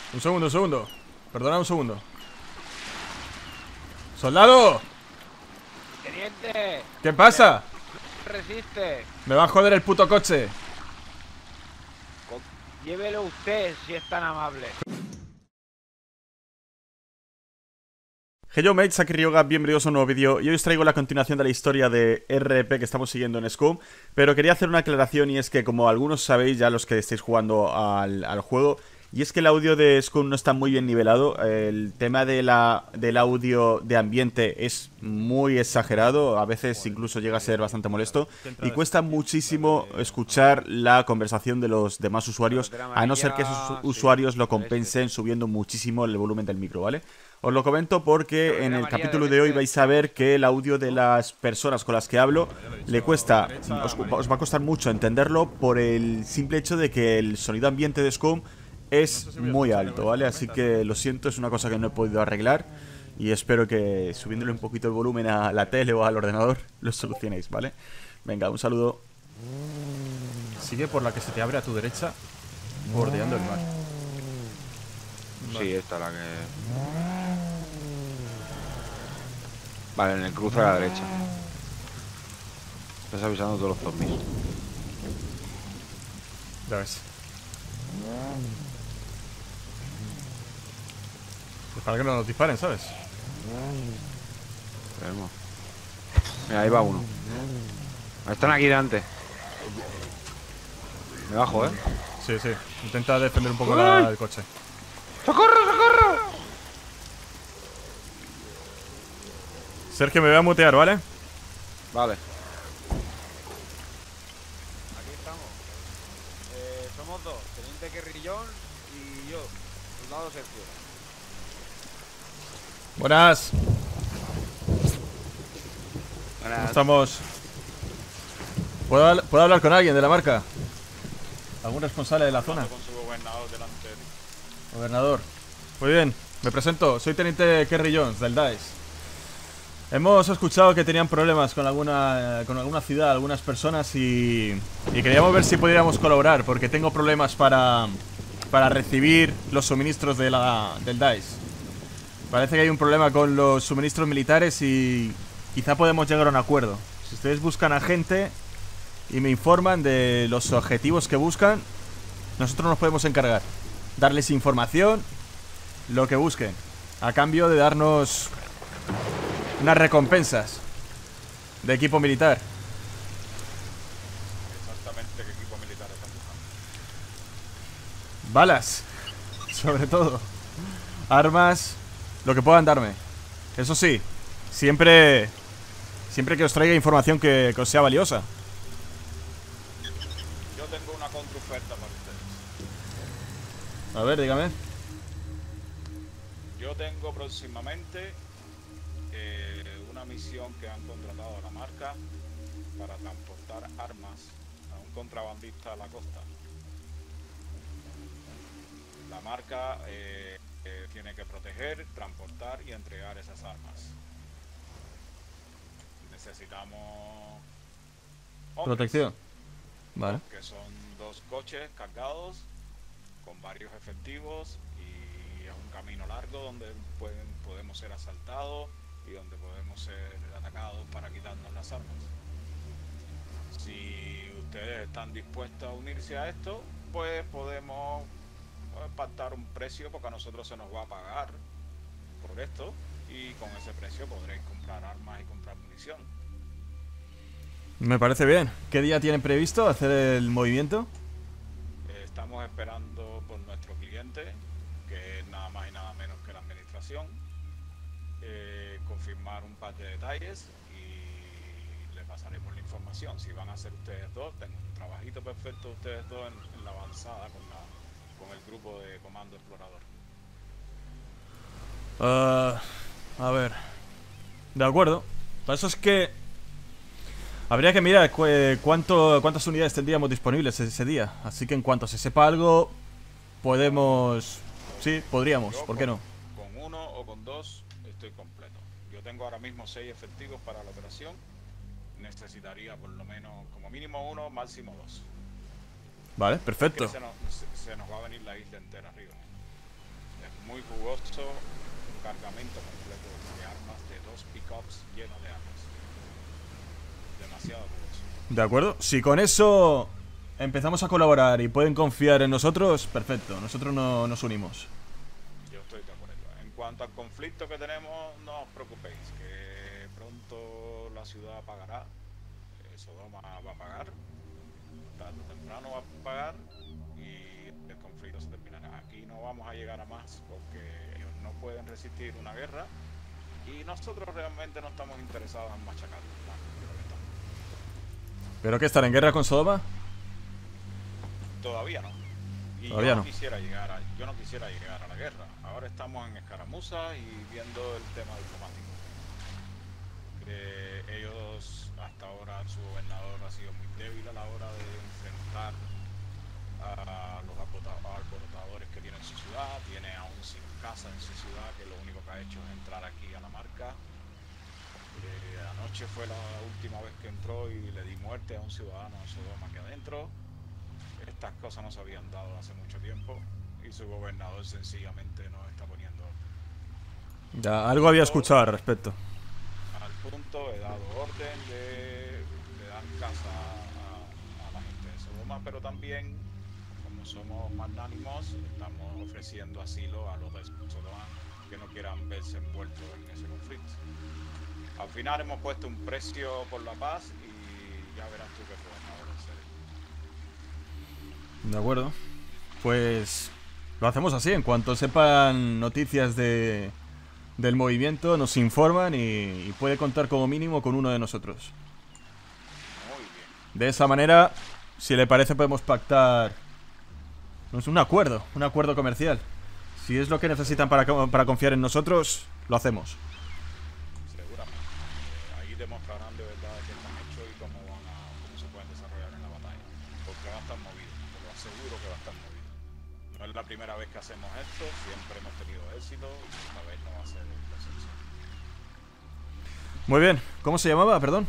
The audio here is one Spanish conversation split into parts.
Un segundo, un segundo. Perdona un segundo. ¡Soldado! Teniente. ¿Qué pasa? Resiste. Me va a joder el puto coche. Llévelo usted si es tan amable. Hello mates, aquí Ryoga, bienvenidos a un nuevo vídeo. Y hoy os traigo la continuación de la historia de RP que estamos siguiendo en Scum. Pero quería hacer una aclaración, y es que, como algunos sabéis, ya los que estáis jugando al juego, y es que el audio de Scum no está muy bien nivelado. El tema de del audio de ambiente es muy exagerado, a veces incluso llega a ser bastante molesto, y cuesta muchísimo escuchar la conversación de los demás usuarios, a no ser que esos usuarios lo compensen subiendo muchísimo el volumen del micro, ¿vale? Os lo comento porque en el capítulo de hoy vais a ver que el audio de las personas con las que hablo le cuesta, os va a costar mucho entenderlo por el simple hecho de que el sonido ambiente de Scum es muy alto, ¿vale? Así que lo siento, es una cosa que no he podido arreglar y espero que subiéndole un poquito el volumen a la tele o al ordenador lo solucionéis, ¿vale? Venga, un saludo. Sigue por la que se te abre a tu derecha, bordeando el mar. Sí, esta es la que... Vale, en el cruce a la derecha. Estás avisando a todos los zombies. Ya ves. Pues para que no nos disparen, ¿sabes? Veremos. Mira, ahí va uno. Están aquí delante. Me bajo, ¿eh? Sí, sí. Intenta defender un poco el coche. ¡Socorro, socorro! Sergio, me voy a mutear, ¿vale? Vale. Aquí estamos. Somos dos. Teniente Guerrillón y yo. Soldado Sergio. Buenas. Buenas. ¿Cómo estamos? ¿Puedo hablar con alguien de la marca? ¿Algún responsable de la zona? Con su gobernador delante. Gobernador. Muy bien, me presento. Soy Teniente Kerry Jones, del DICE. Hemos escuchado que tenían problemas con alguna ciudad, algunas personas, y queríamos ver si pudiéramos colaborar, porque tengo problemas para recibir los suministros del DICE. Parece que hay un problema con los suministros militares y quizá podemos llegar a un acuerdo. Si ustedes buscan a gente y me informan de los objetivos que buscan, nosotros nos podemos encargar. Darles información, lo que busquen, a cambio de darnos unas recompensas de equipo militar. Exactamente qué equipo militar están buscando. Balas, sobre todo. Armas, lo que puedan darme. Eso sí, siempre que os traiga información que os sea valiosa. Yo tengo una contraoferta para ustedes. A ver, dígame. Yo tengo próximamente una misión que han contratado a la marca para transportar armas a un contrabandista a la costa. La marca tiene que proteger, transportar y entregar esas armas. Necesitamos hombres, Protección. Vale. que son 2 coches cargados con varios efectivos, y es un camino largo donde podemos ser asaltados y donde podemos ser atacados para quitarnos las armas. Si ustedes están dispuestos a unirse a esto, pues podemos pactar un precio, porque a nosotros se nos va a pagar por esto, y con ese precio podréis comprar armas y comprar munición. Me parece bien. ¿Qué día tienen previsto hacer el movimiento? Estamos esperando por nuestro cliente, que es nada más y nada menos que la administración, confirmar un par de detalles y le pasaremos la información. Si van a ser ustedes dos, tengo un trabajito perfecto ustedes dos en la avanzada con el grupo de Comando Explorador. A ver. De acuerdo. Para eso es que habría que mirar cuántas unidades tendríamos disponibles ese día. Así que en cuanto se sepa algo, podemos... Sí, podríamos, ¿por qué no? Con 1 o con 2 estoy completo. Yo tengo ahora mismo 6 efectivos para la operación. Necesitaría por lo menos, como mínimo 1, máximo 2. Vale, perfecto. Se nos va a venir la isla entera arriba. Es muy jugoso, un cargamento completo de armas de 2 pickups llenos de armas. Demasiado jugoso. De acuerdo. Si con eso empezamos a colaborar y pueden confiar en nosotros, perfecto. Nosotros no nos unimos. Yo estoy de acuerdo. En cuanto al conflicto que tenemos, no os preocupéis, que pronto la ciudad pagará. Sodoma va a pagar, tarde o temprano va a pagar y el conflicto se terminará. Aquí no vamos a llegar a más porque ellos no pueden resistir una guerra y nosotros realmente no estamos interesados en machacarlos más de lo que estamos. ¿Pero qué, estar en guerra con Sodoma? Todavía no. Y Todavía yo no. no quisiera llegar a la guerra. Ahora estamos en escaramuza y viendo el tema diplomático. Ellos hasta ahora, su gobernador ha sido muy débil a la hora de enfrentar a los alborotadores que tiene en su ciudad. Tiene aún sin casa en su ciudad, que lo único que ha hecho es entrar aquí a la marca. Anoche fue la última vez que entró y le di muerte a un ciudadano de Sodoma aquí adentro. Estas cosas no se habían dado hace mucho tiempo y su gobernador sencillamente no está poniendo orden. Ya, algo había escuchado al respecto. Al punto he dado orden de dar casa a la gente de Sodoma, pero también, como somos magnánimos, estamos ofreciendo asilo a los de Sodoma que no quieran verse envueltos en ese conflicto. Al final hemos puesto un precio por la paz y ya verás tú qué gobernador seré. De acuerdo. Pues lo hacemos así. En cuanto sepan noticias del movimiento, nos informan y puede contar como mínimo con uno de nosotros. Muy bien. De esa manera, si le parece, podemos pactar un acuerdo comercial. Si es lo que necesitan para confiar en nosotros, lo hacemos. Seguramente. Ahí demostrarán de verdad qué están hechos y cómo se pueden desarrollar en la batalla. Porque va a estar movido, te lo aseguro que va a estar movido. No es la primera vez que hacemos esto, siempre hemos tenido éxito y esta vez no va a ser la excepción. Muy bien. ¿Cómo se llamaba? Perdón.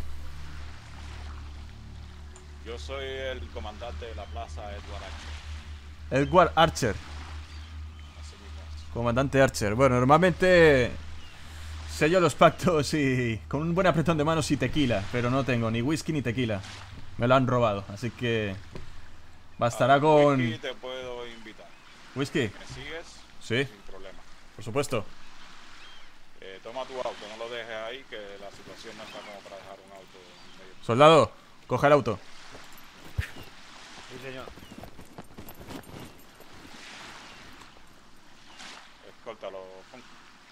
Yo soy el comandante de la plaza, Edward Archer. Edward Archer. Así mismo es. Comandante Archer. Bueno, normalmente sello los pactos y con un buen apretón de manos y tequila, pero no tengo ni whisky ni tequila. Me lo han robado, así que bastará con... Whisky te puedo invitar. ¿Whisky? ¿Me sigues? Sí, Sin problema. por supuesto. Toma tu auto, no lo dejes ahí, que la situación no está como para dejar un auto en medio. Soldado, coja el auto. Sí, señor. Escóltalo, Funk.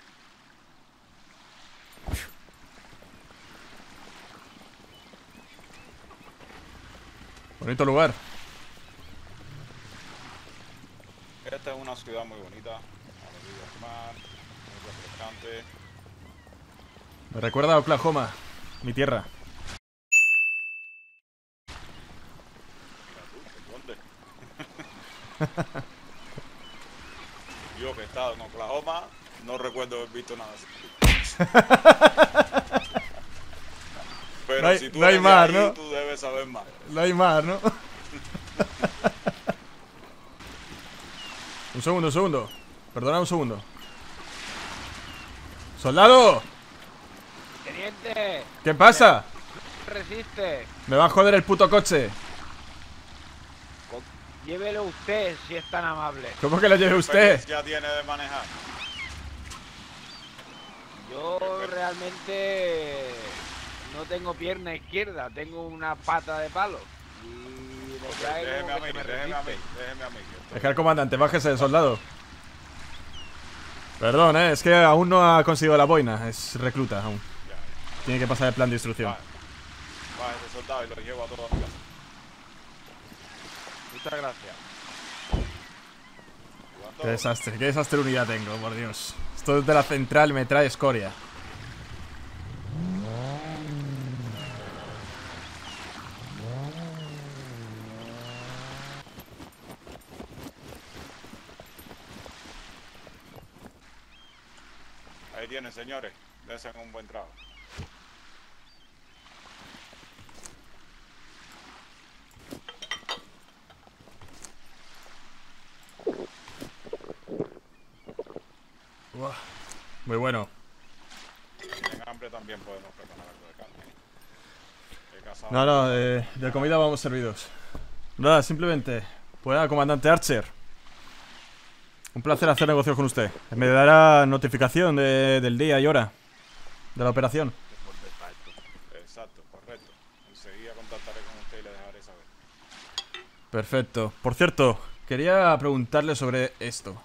Bonito lugar. Esta es una ciudad muy bonita, a la orilla del mar, muy refrescante. Me recuerda a Oklahoma, mi tierra. Mira tú, ¿de dónde? Yo que he estado en Oklahoma, no recuerdo haber visto nada así. Pero No hay- si tú no hay eres de mar, ahí, ¿no? tú debes saber más. No hay mar, ¿no? Un segundo. Perdona un segundo. ¡Soldado! Teniente, ¿Qué pasa? resiste. Me va a joder el puto coche. Llévelo usted si es tan amable. ¿Cómo que lo lleve usted? Ya tiene de manejar. Yo realmente no tengo pierna izquierda, tengo una pata de palo. Y le Ok, traigo déjeme a que mí, se me déjeme a mí, resiste. déjeme a mí. Yo estoy- Deja al comandante, bájese de soldado. Perdón, es que aún no ha conseguido la boina. Es recluta aún. Ya, ya. Tiene que pasar el plan de instrucción. Va ese soldado y lo llevo a toda mi casa. Muchas gracias. Llevo a Qué todo. desastre de unidad tengo, por Dios. Esto desde la central me trae escoria. Ahí tienen, señores. Hacen un buen trabajo. Uah, muy bueno. Si tienen hambre también podemos preparar algo de carne. He cazado- No, de comida vamos servidos. Nada, simplemente. Pues nada, comandante Archer. Un placer hacer negocios con usted. Me dará notificación del día y hora de la operación. Exacto, correcto. Enseguida contactaré con usted y le dejaré saber. Perfecto. Por cierto, quería preguntarle sobre esto.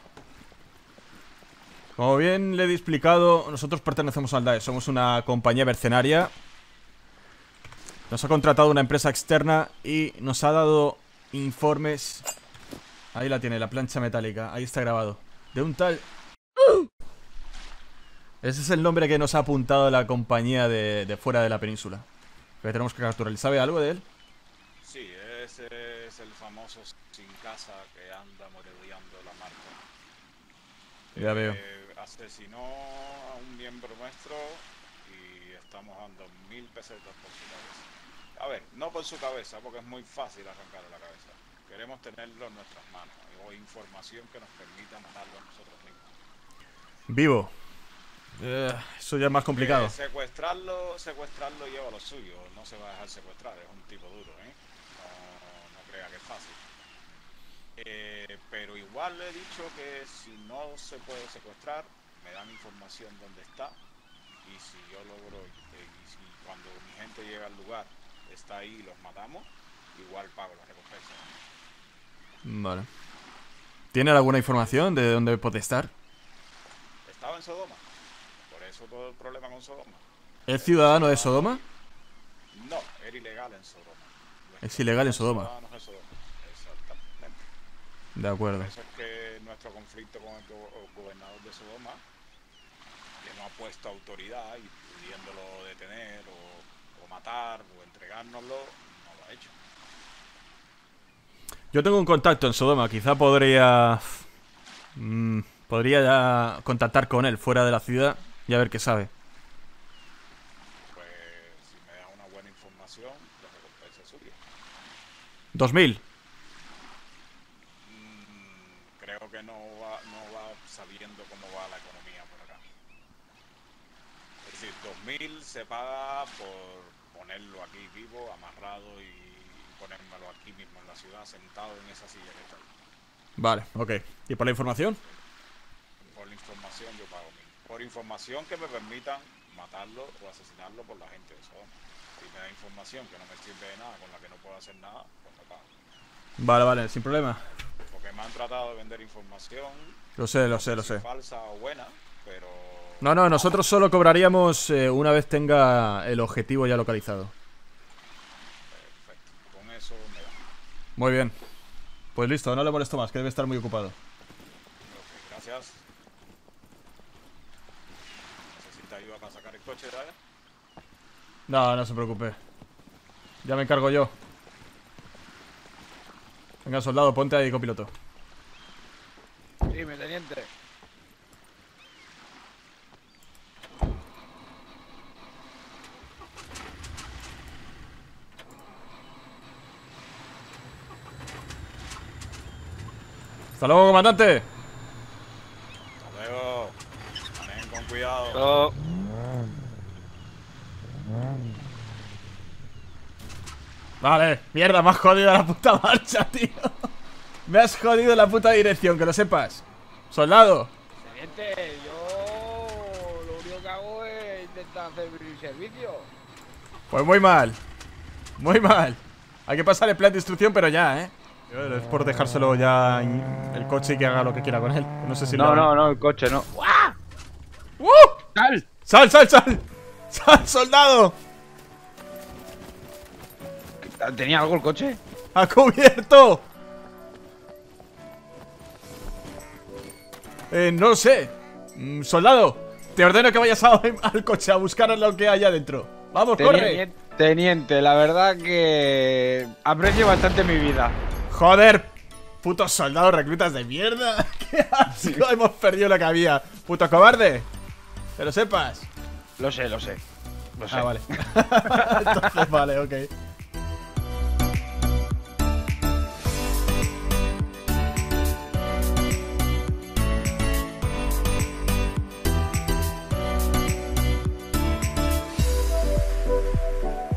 Como bien le he explicado, nosotros pertenecemos al DAE. Somos una compañía mercenaria. Nos ha contratado una empresa externa y nos ha dado informes. Ahí la tiene, la plancha metálica. Ahí está grabado. De un tal... Ese es el nombre que nos ha apuntado la compañía de fuera de la península. Que tenemos que capturar. ¿Sabe algo de él? Sí, ese es el famoso sin casa que anda merodeando la marca. Ya veo. Asesinó a un miembro nuestro y estamos dando 1000 pesetas por su cabeza. A ver, no por su cabeza, porque es muy fácil arrancarle la cabeza. Queremos tenerlo en nuestras manos, o información que nos permita matarlo a nosotros mismos. Vivo. Eso ya es más complicado. Secuestrarlo lleva lo suyo, no se va a dejar secuestrar, es un tipo duro, ¿eh? No crea que es fácil. Pero igual le he dicho que si no se puede secuestrar, me dan información dónde está, y si yo logro, y si cuando mi gente llega al lugar, está ahí y los matamos, igual pago la recompensa. Vale. ¿Tiene alguna información de dónde puede estar? Estaba en Sodoma, por eso todo el problema con Sodoma. ¿Es ciudadano de Sodoma? No, era ilegal en Sodoma. Es ilegal en Sodoma. Ciudadanos de Sodoma. Exactamente. De acuerdo. Por eso es que nuestro conflicto con el gobernador de Sodoma, que no ha puesto autoridad y pudiéndolo detener o matar o entregárnoslo, no lo ha hecho. Yo tengo un contacto en Sodoma, quizá podría ya contactar con él fuera de la ciudad y a ver qué sabe. Pues si me da una buena información, la recompensa es suya. 2000. Creo que no va sabiendo cómo va la economía por acá. Es decir, 2000 se paga por ponerlo aquí vivo, amarrado y ponérmelo aquí mismo en la ciudad, sentado en esa silla que está ahí. Vale, ok. ¿Y por la información? Por la información yo pago 1000. Por información que me permitan matarlo o asesinarlo por la gente de Sodoma. Si me da información que no me sirve de nada, con la que no puedo hacer nada, pues me pago. Vale, sin problema. Porque me han tratado de vender información. Lo sé. Falsa o buena, pero... No, nosotros solo cobraríamos una vez tenga el objetivo ya localizado. Perfecto, con eso me da. Muy bien. Pues listo, no le molesto más, que debe estar muy ocupado. Ok, gracias. ¿Necesita ayuda para sacar el coche de allá? No se preocupe. Ya me encargo yo. Venga, soldado, ponte ahí, copiloto. Dime, teniente. Hasta luego, comandante. Hasta luego. Manejen con cuidado. Oh, Vale, mierda, me has jodido la puta marcha, tío. Me has jodido la puta dirección, que lo sepas. Soldado. teniente, yo lo único que hago es intentar hacer mi servicio. Pues muy mal. Muy mal. Hay que pasar el plan de instrucción, pero ya, ¿eh? Es por dejárselo ya en el coche y que haga lo que quiera con él. No sé si No, el coche no. ¡Sal! ¡Sal, soldado! ¿Tenía algo el coche? ¡Ha cubierto! No lo sé. Soldado, te ordeno que vayas al coche a buscar lo que hay adentro. ¡Vamos, corre! Teniente, la verdad que aprecio bastante mi vida. ¡Joder! Putos soldados reclutas de mierda. ¡Qué asco! Hemos perdido lo que había. ¡Puto cobarde! Que lo sepas. Lo sé. Ah, vale. Entonces, vale, ok. Chao.